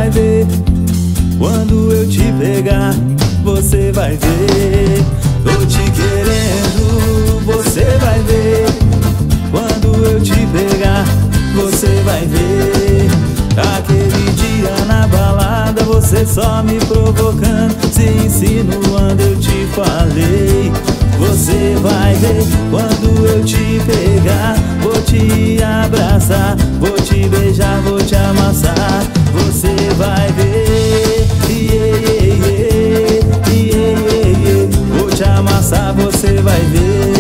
vai ver. Quando eu te pegar, você vai ver. Tô te querendo, você vai ver. Quando eu te pegar, você vai ver. Aquele dia na balada, você só me provocando, se insinuando, eu te falei. Você vai ver. Quando eu te pegar, vou te abraçar, vou te beijar, vou te amassar. Você vai ver. Vou te amassar, você vai ver.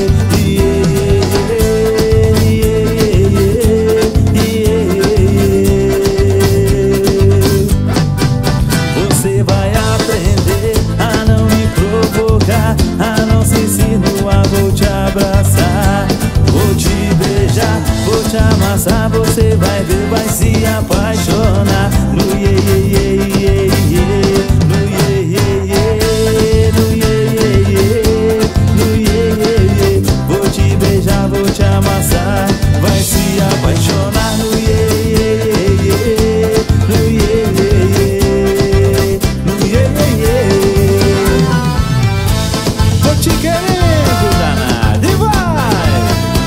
Você vai aprender a não me provocar, a não se insinuar. Vou te abraçar, vou te beijar, vou te amassar. Você vai ver, vai se apaixonar. No no no vou te beijar, vou te amassar. Vai se apaixonar. No tô te querendo, danado, e vai!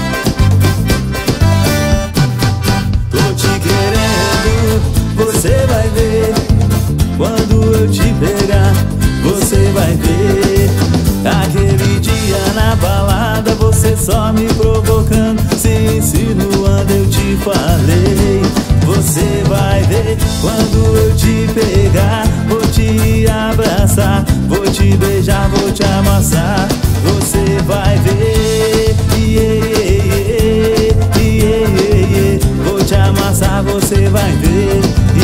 Tô te querendo, você vai ver. Quando eu te pegar, você vai ver. Aquele dia na balada, você só me provocando, se insinuando, eu te falei. Você vai ver. Quando eu te pegar, vou te abraçar, vou te beijar, vou te amassar. Você vai ver. Vou te amassar, você vai ver.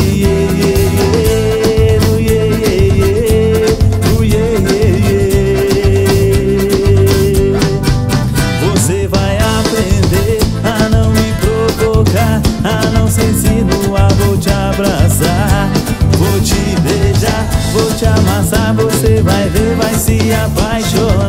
Você vai aprender a não me provocar, a não se insinuar. Vou te abraçar, vou te beijar, vou te amassar. Você vai ver, vai se apaixonar.